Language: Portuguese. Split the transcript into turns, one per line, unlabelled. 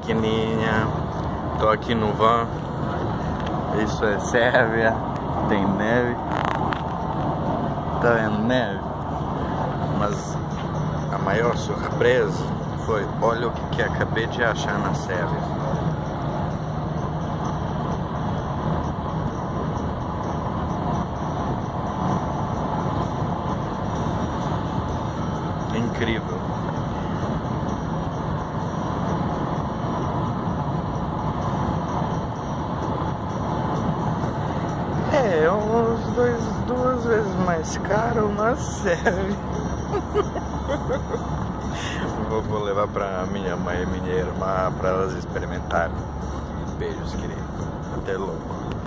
maquininha. Tô aqui no van. Isso é Sérvia. Tem neve. Tá vendo neve? Mas a maior surpresa foi, olha o que acabei de achar na Sérvia. Incrível. É uns duas vezes mais caro, mas serve. Vou levar pra minha mãe e minha irmã pra elas experimentarem. Beijos, querido. Até logo.